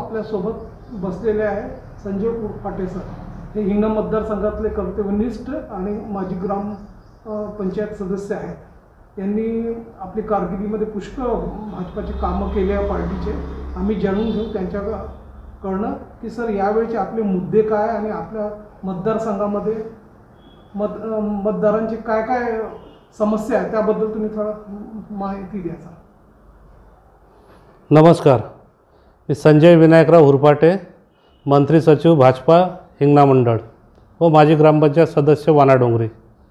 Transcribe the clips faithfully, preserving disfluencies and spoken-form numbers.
आपल्यासोबत बसलेले आहे संजय उरफाटे सर. हे हिंगणा मतदारसंघातले कर्तव्यनिष्ठ आणि माजी ग्राम पंचायत सदस्य आहेत. यांनी आपली कारकिर्दीमध्ये पुष्कळ भाजपाची कामं केली आहे पार्टीचे. आम्ही जाणून घेऊ त्यांच्याकडनं की सर यावेळचे आपले मुद्दे काय आणि आपल्या मतदारसंघामध्ये मत मतदारांची काय काय समस्या आहे त्याबद्दल तुम्ही थोडं माहिती द्या सर. नमस्कार, मी संजय विनायकराव उरफाटे, मंत्री सचिव भाजपा हिंगणा मंडळ व माजी ग्रामपंचायत सदस्य वानाडोंगरी.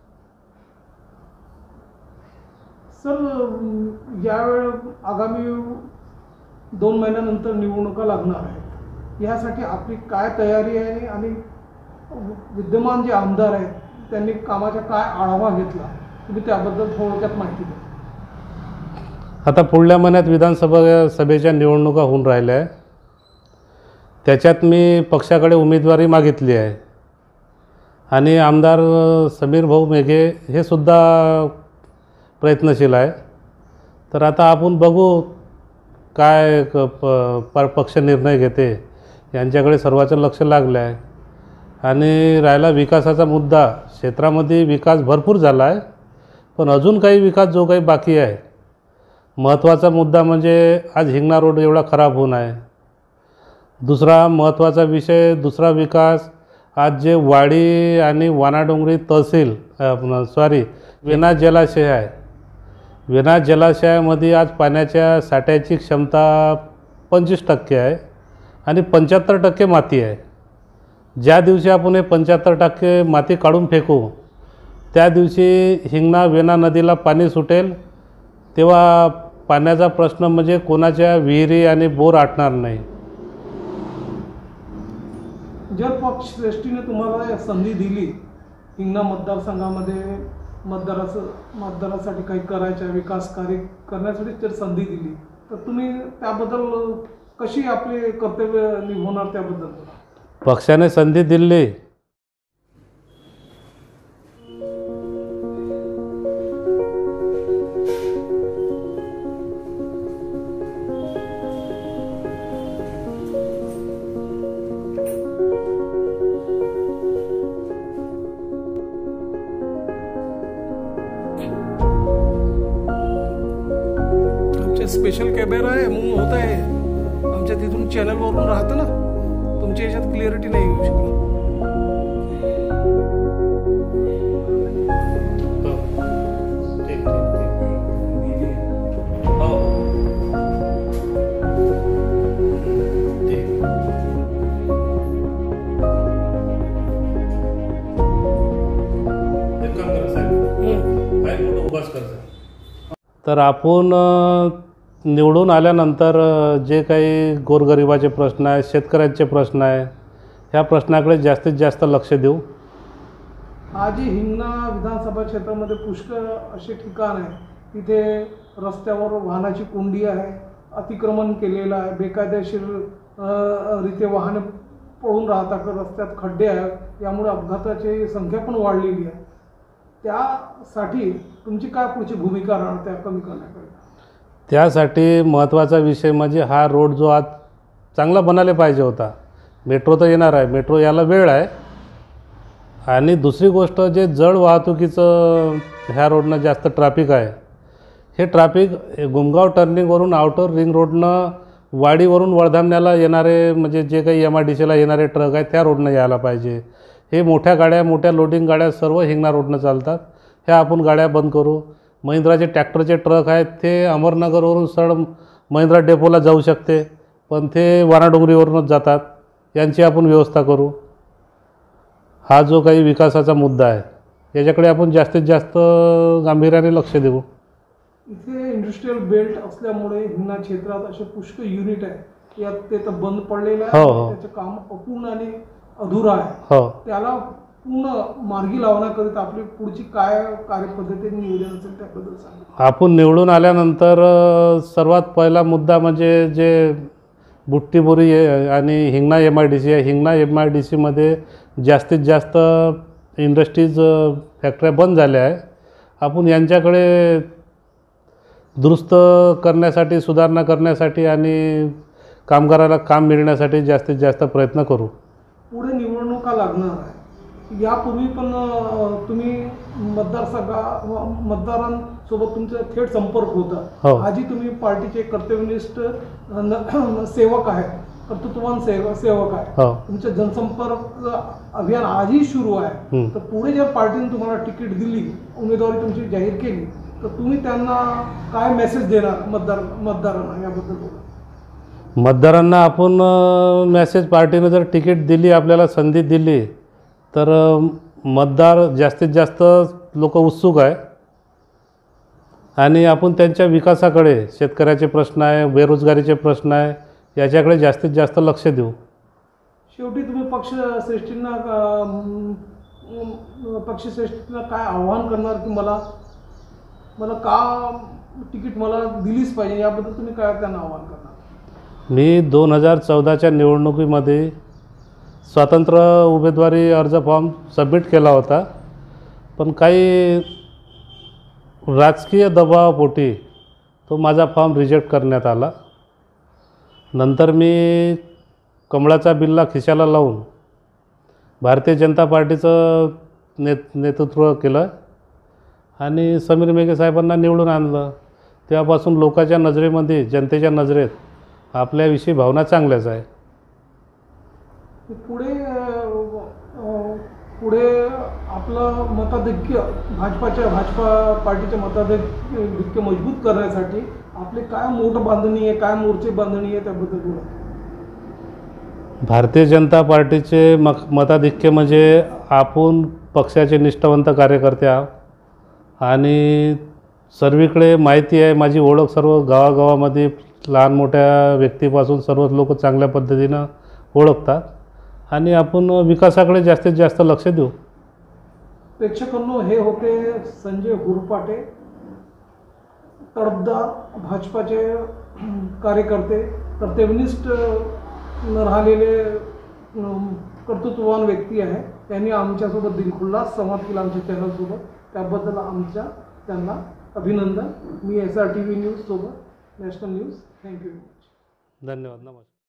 सर यावेळ आगामी दोन महिन्यानंतर निवडणुका लागणार आहेत. यासाठी आपली काय तयारी आहे आणि विद्यमान जे आमदार आहेत त्यांनी कामाचा काय आढावा घेतला तुम्ही त्याबद्दल थोडक्यात माहिती द्या. आता पुढल्या महिन्यात विधानसभा सभेच्या निवडणुका होऊन राहिल्या आहे. त्याच्यात मी पक्षाकडे उमेदवारी मागितली आहे आणि आमदार समीर भाऊ मेघे हे सुद्धा प्रयत्नशील आहे. तर आता आपण बघू काय क प पक्ष निर्णय घेते. यांच्याकडे सर्वांचं लक्ष लागलं आहे. आणि राहिला विकासाचा मुद्दा, क्षेत्रामध्ये विकास भरपूर झाला आहे, पण अजून काही विकास जो काही बाकी आहे. महत्त्वाचा मुद्दा म्हणजे आज हिंगणा रोड एवढा खराब होऊन आहे. दुसरा महत्त्वाचा विषय, दुसरा विकास, आज जे वाडी आणि वानाडोंगरी तहसील सॉरी वेना जलाशय आहे. वेना जलाशयामध्ये आज पाण्याच्या साठ्याची क्षमता पंचवीस टक्के आहे आणि पंच्याहत्तर टक्के माती आहे. ज्या दिवशी आपण हे पंच्याहत्तर टक्के माती काढून फेकू त्या दिवशी हिंगणा वेना नदीला पाणी सुटेल. तेव्हा पाण्याचा प्रश्न म्हणजे कोणाच्या विहिरी आणि बोर आटणार नाही. जर पक्ष श्रेष्ठीने तुम्हाला संधी दिली हिंगणा मतदारसंघामध्ये मतदाराचं मतदारासाठी काही करायच्या विकास कार्य करण्यासाठी जर संधी दिली तर तुम्ही त्याबद्दल कशी आपले कर्तव्य निभवणार त्याबद्दल? पक्षाने संधी दिली स्पेशल कॅमेरा आहे म्हणून होत आहे. आमच्या तिथून चॅनलवरून राहतं ना, तुमच्या याच्यात क्लिअरिटी नाही येऊ शकत. तर आपण निवडून आल्यानंतर जे काही गोरगरिबाचे प्रश्न आहेत, शेतकऱ्यांचे प्रश्न आहे, ह्या प्रश्नाकडे जास्तीत जास्त लक्ष देऊ. आजही हिंगणा विधानसभा क्षेत्रामध्ये पुष्कळ असे ठिकाण आहे तिथे रस्त्यावर वाहनाची कोंडी आहे, अतिक्रमण केलेलं आहे, बेकायदेशीर रीते वाहने पळून राहतात, रस्त्यात खड्डे आहेत, यामुळे अपघाताची संख्या पण वाढलेली आहे. त्यासाठी तुमची काय पुढची भूमिका राहणार त्या कमी करण्याकडे? त्यासाठी महत्त्वाचा विषय म्हणजे हा रोड जो आज चांगला बनायला पाहिजे होता. मेट्रो तर येणार आहे, मेट्रो याला वेळ आहे. आणि दुसरी गोष्ट, जे जड वाहतुकीचं ह्या रोडनं जास्त ट्रॅफिक आहे, हे ट्रॅफिक गुमगाव टर्निंगवरून आउटर रिंग रोडनं वाडीवरून वळधामण्याला येणारे म्हणजे जे काही एम आय डी सीला येणारे ट्रक आहेत त्या रोडनं यायला पाहिजे. हे मोठ्या गाड्या, मोठ्या लोडिंग गाड्या सर्व हिंगणा रोडनं चालतात. ह्या आपण गाड्या बंद करू. महिंद्राचे ट्रॅक्टरचे ट्रक आहेत ते अमरनगरवरून सरळ महिंद्रा डेपोला जाऊ शकते, पण ते वानाडोंगरीवरूनच जातात. यांची आपण व्यवस्था करू. हा जो काही विकासाचा मुद्दा आहे याच्याकडे आपण जास्तीत जास्त गांभीर्याने लक्ष देऊ. इथे इंडस्ट्रियल बेल्ट असल्यामुळे हिंगणा क्षेत्रात असे पुष्कळ युनिट आहे, यात ते तर बंद पडलेलं आहे. हो हो त्याचं काम अपूर्ण आणि अधुरा आहे. हो, त्याला पूर्ण मार्गी लावण्याकरिता आपली पुढची काय कार्यपद्धती नियोजन असेल त्याबद्दल सांगा. आपण निवडून आल्यानंतर सर्वात पहिला मुद्दा म्हणजे जे बुट्टीबोरी आणि Hingna M I D C आहे. हिंगणा एम आय डी सीमध्ये जास्तीत जास्त इंडस्ट्रीज फॅक्टऱ्या बंद झाल्या आहे. आपण यांच्याकडे दुरुस्त करण्यासाठी, सुधारणा करण्यासाठी आणि कामगाराला काम मिळण्यासाठी जास्तीत जास्त प्रयत्न करू. पुढे निवडणुका लागणार आहे. यापूर्वी पण अ, तुम्ही मतदारसंघा मतदारांसोबत तुमचा थेट संपर्क हो. होता. आजही तुम्ही पार्टीचे कर्तव्यनिष्ठ अ, न- सेवक आहेत, कर्तृत्ववान सेवक सेवक आहे. हो. तुमचं जनसंपर्क अभियान आजही सुरू आहे. हं. तर पुढे जर पार्टीने तुम्हाला तिकीट दिली, उमेदवारी तुमची जाहीर केली, तर तुम्ही त्यांना काय मेसेज देणार मतदार मतदारांना याबद्दल बोला. मतदारांना आपण मेसेज पार्टीनं जर तिकीट दिली, आपल्याला संधी दिली, तर अ, मतदार जास्तीत जास्त लोक उत्सुक आहे आणि आपण त्यांच्या विकासाकडे, शेतकऱ्याचे प्रश्न आहे, बेरोजगारीचे प्रश्न आहे, याच्याकडे जास्तीत जास्त लक्ष देऊ. शेवटी तुम्ही पक्षश्रेष्ठींना अं, पक्षश्रेष्ठींना काय आव्हान करणार की मला मला का तिकीट मला दिलीच पाहिजे, याबद्दल तुम्ही काय त्यांना आव्हान करणार? मी दोन हजार चौदाच्या निवडणुकीमध्ये स्वतंत्र उमेदवारी अर्ज फॉर्म सबमिट केला होता, पण काही राजकीय दबावापोटी तो माझा फॉर्म रिजेक्ट करण्यात आला. नंतर मी कमळाचा बिल्ला खिशाला लावून भारतीय जनता पार्टीचं नेत नेतृत्व केलं आणि समीर मेघे साहेबांना निवडून आणलं. तेव्हापासून लोकांच्या नजरेमध्ये, जनतेच्या नजरेत आपल्याविषयी भावना चांगल्याच आहे. पुढे अं, पुढे आपलं मताधिक्य भाजपाच्या भाजपा पार्टीच्या मताधिक्य मजबूत करण्यासाठी आपली काय मोठ बांधणी आहे, काय मोर्चे बांधणी आहे, त्याबद्दल बोला. भारतीय जनता पार्टीचे मक मताधिक्य म्हणजे आपण पक्षाचे निष्ठावंत कार्यकर्ते आहोत आणि सर्वीकडे माहिती आहे, माझी ओळख सर्व गावागावामध्ये लहान मोठ्या व्यक्तीपासून सर्वच लोक चांगल्या पद्धतीनं ओळखतात आणि आपण विकासाकडे जास्तीत जास्त लक्ष देऊ. प्रेक्षकांनो, हे होते संजय हुरपाटे, तडफदार भाजपाचे कार्यकर्ते, कर्तव्यनिष्ठ राहिलेले अं, कर्तृत्ववान व्यक्ती आहे. त्यांनी आमच्यासोबत दिलखुलास संवाद केला आमच्या चॅनलसोबत. त्याबद्दल आमच्या त्यांना अभिनंदन. मी एस आर टी व्ही न्यूजसोबत, नॅशनल न्यूज. थँक्यू. धन्यवाद. नमस्कार.